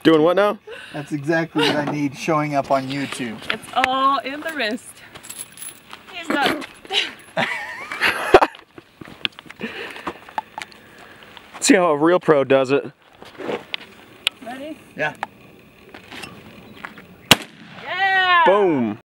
Doing what now? That's exactly what I need showing up on YouTube. It's all in the wrist. He's got. See how a real pro does it. Ready? Yeah. Yeah! Boom.